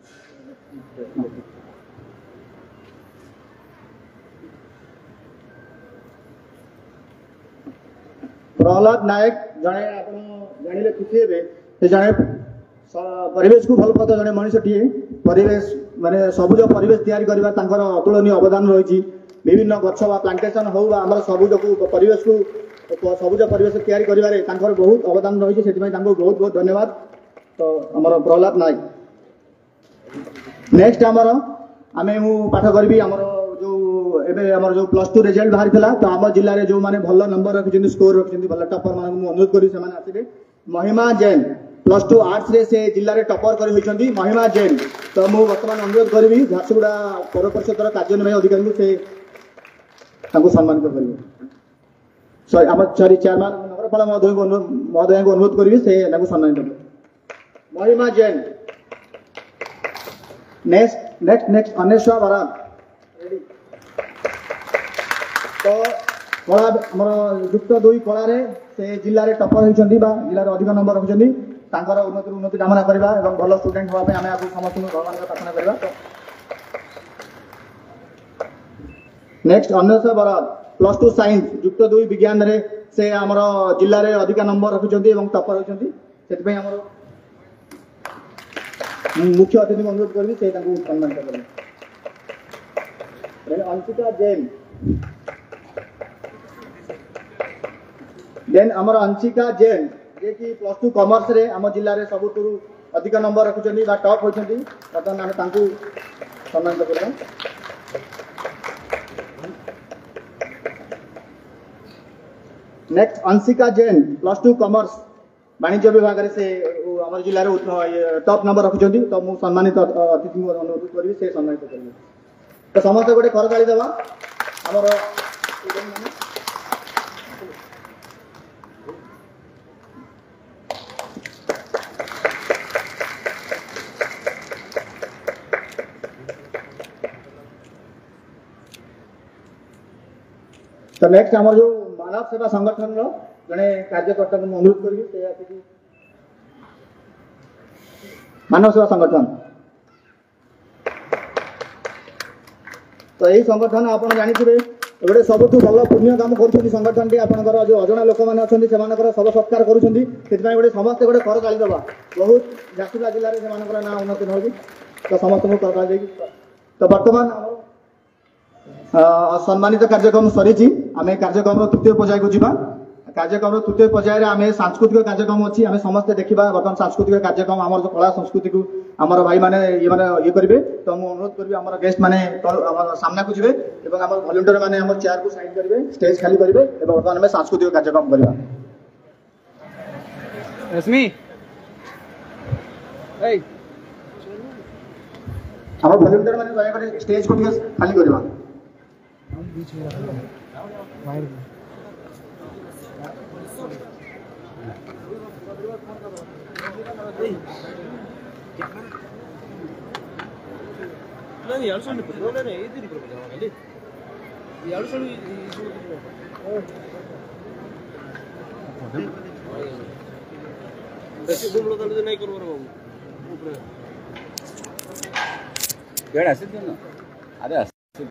प्रहलाद नायक जड़े जाने खुशी हे से जड़े परिवेश को भल पाता जड़े मनुष्यटी परिवेश माने सबुज परिवेश तैयारी करबा तांकर अतुलनीय अवदान रही विभिन्न गछ बा प्लांटेशन हो आम सबुज को परिवेश को सबुज परिवेश तैयारी करिबारे तांकर बहुत अवदान रही से बहुत बहुत धन्यवाद। तो आमर प्रहलाद नायक नेक्स्ट आमर आमे मु पाठ करबी आमर जो एबे आमर जो +2 रिजल्ट बाहर थिला तो आम जिल्ला रे जो माने भल नंबर रखिसेंती स्कोर रखिसेंती भल टॉपर माने मु अनुरोध करी से माने आसीबे। महिमा जैन +2 आर्ट्स रे से जिल्ला रे टॉपर करी होइछंती महिमा जैन। तो मु वर्तमान अनुरोध करबी झारसुगुड़ा पौर परिषदर कार्यनिर्वाही अधिकारी को से तांको सम्मानित करबी। सॉरी आम सॉरी चेयरमैन नगरपाल महोदय को अनुरोध करबी से तांको सम्मानित करबी। महिमा जैन नेक्स्ट अनेश्वर बरान तो कला आमर युक्त 2 कला रे से जिल्ला रे टॉपर होइछंती बा जिल्ला रे अधिक नंबर रखिछंती तांकर उन्नति कामना करबा एवं भल स्टूडेंट होबा पे आमे आगु समस्त भगवान का प्रार्थना करबा। नेक्स्ट अनेश्वर बरान +2 साइंस युक्त 2 विज्ञान रे से आमर जिल्ला रे अधिक नंबर रखिछंती एवं टॉपर होइछंती सेति पे आमर मुख्य अतिथि को अनुरोध करबी से तांको सम्मानित करबी। अंशिका जैन देन आमर अंशिका जैन जे कि +2 कॉमर्स रे आम जिल्ला रे सबुठु अधिक नंबर रखुछंती बा टॉप होइछंती वर्तमान आमे तांको सम्मानित करबा। नेक्स्ट अंशिका जैन +2 कॉमर्स वाणिज्य विभाग रे से आम जिल्ला रे टॉप नंबर रखुछंती तो मु सम्मानित अतिथि को अनुरोध करबी से सम्मानित करबी। तो समस्त गोटे करताली देबा आमर तो नेक्स्ट आमर जो मानव सेवा संगठन रो जने कार्यकर्ता को अनुरोध करी से आसी मानव सेवा संगठन तो यही संगठन आपण जानिथिबे एबे सबठु भल पुण्य काम करूछथि संगठन टी आपनकर जो अजणा लोक माने अछथि सेमानकर सब सत्कार करूछथि सेति गोटे समस्त गोटे कर ताली दबा बहुत झारसुगुड़ा जिल्ला रे सेमानकर ना उन्नति होगी तो समस्त को कर ताली तो वर्तमान सम्मानित कार्यक्रम सरी आम कार्यक्रम तृतीय पर्याय को जीवा कार्यक्रम तृतीय पर्याय रे आमे सांस्कृतिक कार्यक्रम अछि आमे समस्त देखिबा वर्तमान सांस्कृतिक कार्यक्रम हमर जो कला संस्कृति को हमर भाई माने ये करिवे तो मु अनुरोध करबी हमर गेस्ट माने हमर सामना को जिवे एवं हमर वॉलंटियर माने हमर चेयर को साइड करिवे स्टेज खाली करिवे एवं वर्तमान में सांस्कृतिक कार्यक्रम करिवा। रश्मि ए हमर वॉलंटियर माने दया कर स्टेज को खाली करिवा। अरे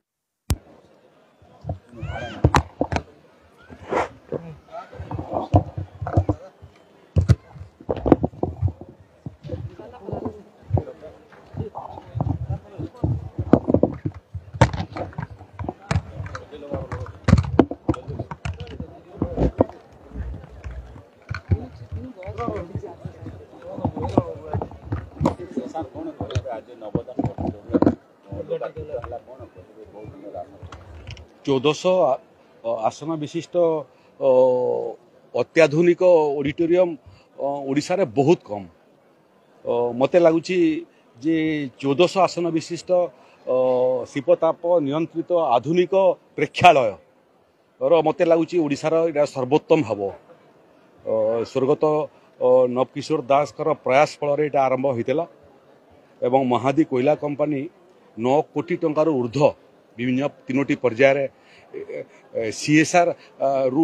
चौदह आसन विशिष्ट अत्याधुनिक ऑडिटोरियम ओडिशा रे बहुत कम मते लगुची जे 1400 आसन विशिष्ट शीतताप नियंत्रित आधुनिक प्रेक्षालय मते लगुची ओडिशार एटा सर्वोत्तम हब स्वर्गत नवकिशोर दास प्रयास फल एटा आरंभ होता एवं महादी कोयला कंपनी 9 कोटी टंकार ऊर्ध्व विभिन्न 3टी पर्यायर CSR रु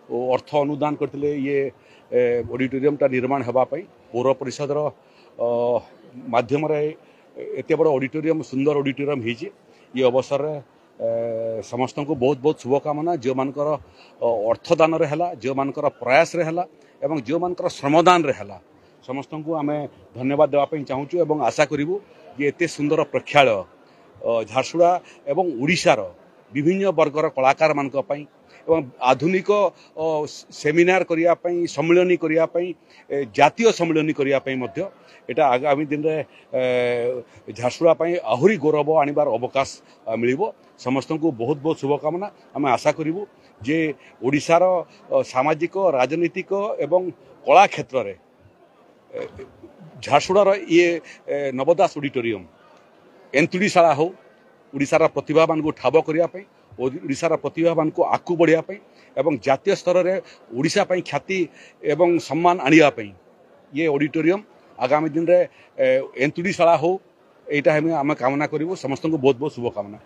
अर्थ अनुदान करते ये ऑडिटोरियमटा निर्माण होगापाई पौर परिषदर माध्यम एत बड़ ऑडिटोरियम सुंदर ऑडिटोरियम होती ये अवसर समस्त को बहुत बहुत शुभकामना जो मानकर अर्थदान है जो मानकर प्रयास है एवं जो मानकर श्रमदान है समस्त को आम धन्यवाद देवाई चाहूँ और आशा करूँ ये एत सुंदर प्रेक्षालय झारसुगुड़ा एवं ओडिशार विभिन्न वर्गर कलाकार मानक आधुनिक सेमिनार करने सम्मिलनी करने जातीय सम्मिलनी करने एटा आगामी दिन में झारसुगुड़ा आहरी गौरव आनिबार अवकाश मिल समस्त को बहुत बहुत शुभकामना आम आशा करूँ जे ओडिशार सामाजिक राजनीतिक एवं कला क्षेत्र में झारसुगुड़ार ये नवदास ऑडिटोरियम एंतुड़ीशाला हो ओडिशार प्रतिभावान को ठाब करने ओडिशार प्रतिभावान को आगू बढ़ापी एवं जातीय स्तर में ओडिशा ख्याति एवं सम्मान आने ये ऑडिटोरियम आगामी दिन में एंतुड़ीशाला हो यहाँ आम कामना करूँ समस्त को बहुत बहुत शुभकामना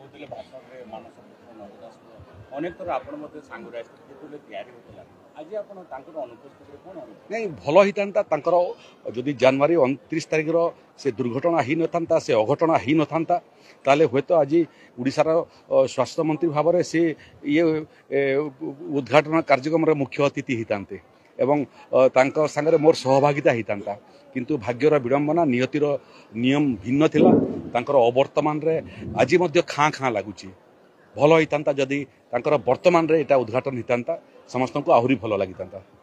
नहीं भल ही जदि जनवरी 29 तारिख से दुर्घटना ही न था से अघटना ही न था ताले हुए तो आज उड़ीसार स्वास्थ्य मंत्री भाव में से ये उद्घाटन कार्यक्रम मुख्य अतिथि होता एवं सांगे मोर सहभागिता होता किंतु भाग्यर विडंबना नियतिर नियम भिन्न थिला तांकर अवर्तमान रे आज मध्य खाँ खाँ लगुच भल होता जदि तांकर वर्तमान रे एटा उद्घाटन होता समस्त को आहरी भल लगी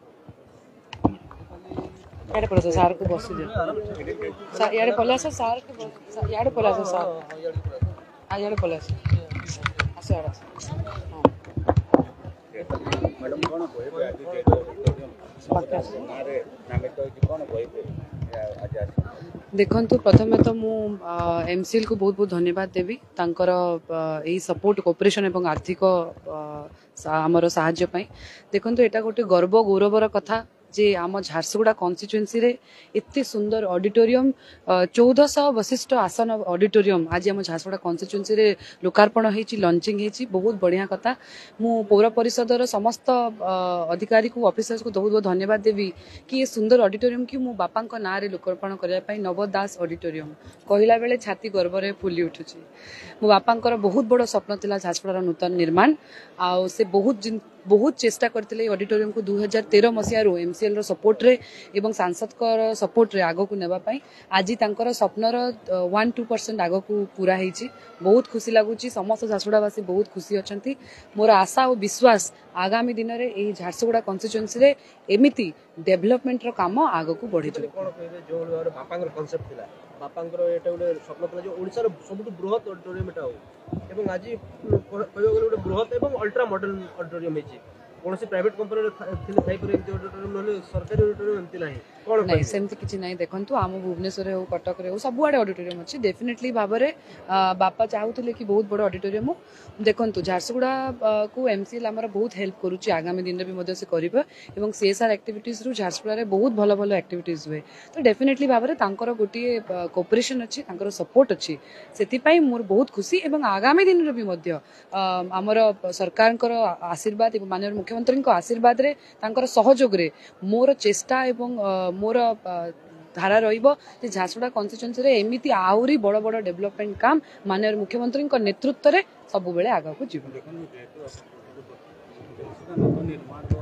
याडे पलास सार को बस दे याडे पलास सार को याडे पलास सार आ याडे पलास आसे याडे मैडम कोन कोइ आज नारे नामे तो कोन कोइ आज देखु प्रथम तो मु एमसीएल को बहुत बहुत धन्यवाद देवी तांकर यही सपोर्ट कोऑपरेशन एवं आर्थिक आमर साहाय्य पई देखु एटा गोटे गर्व गौरवर कथा जे आम झारसुगुड़ा कन्स्टिट्युएंसी रे एते सुंदर ऑडिटोरियम 1400 वशिष्ठ आसन ऑडिटोरियम आज आम झारसुगुड़ा कन्स्टिट्युएंसी रे लोकार्पण हेची लॉन्चिंग हेची बहुत बढ़िया कथा मु पौर परिषदर समस्त अधिकारी को ऑफिसर्स को बहुत बहुत धन्यवाद देवी कि ये सुंदर ऑडिटोरियम की मु बापा ना रे लोकार्पण करया पई नवदास ऑडिटोरियम कहला बेले छाती गर्व रे फुली उठुची मो बापांकर बहुत बड़ स्वप्न थिला झारसुगुड़ा नूतन निर्माण आ से बहुत चेष्टा करते ऑडिटोरियम को 2013 मसीह एमसीएल सपोर्ट रे एवं सांसद सपोर्ट रे आगो को नेबा पाई आज तांकर स्वप्नर 1-2% आगो को पूरा हेची बहुत खुशी लगुची समस्त झारसुगुड़ावासी बहुत खुशी अछंती मोर आशा और विश्वास आगामी दिन रे एही झारसुगुड़ा कन्स्टिट्युएंसी रे एमिति डेवलपमेंट रो काम आगो को बढ़ी जो बापांकर कांसेप्ट थिला बापांकर एटा गोटे स्वप्न थिला जो ओडिसा रो सबटु बृहत ऑडिटोरियम एटा हो एवं आज कहबो गले गोटे बृहत एवं अल्ट्रा मॉडर्न ऑडिटोरियम हेची कौन सी प्राइवेट कंपनी सरकारी ऑडिटोरियम एमती नहीं कौन नहीं सेमती किछि नहीं देखंतु आम भुवनेश्वर हो कटक रे हो सब आड़े ऑडिटोरियम अछि डेफिनेटली भाव रे बापा चाहूले कि बहुत बड़ ऑडिटोरियम हो देखंतु झारसुगुड़ा को एमसीएल हमर बहुत हेल्प करूची आगामी दिन रे भी मध्य से करिबो एवं सीएसआर एक्टिविटीज रु झारसुगुड़ा रे बहुत भलो भलो एक्टिविटीज हुए तो डेफिनेटली भाव रे तांकर गोटी कोऑपरेशन अछि तांकर सपोर्ट अछि सेति पई मोर बहुत खुशी एवं आगामी दिन रे भी मध्य हमर सरकारकर आशीर्वाद एवं माननीय मुख्यमंत्री आशीर्वाद रे तांकर सहयोग रे मोर चेष्टा एवं मोर धारा रहिबो जे झारसुगुड़ा कन्स्टिट्युएंसी रे एमिति आउरी बड़ बड़ डेवलपमेंट काम माननीय मुख्यमंत्री नेतृत्व रे सब बेले आगा को जीवन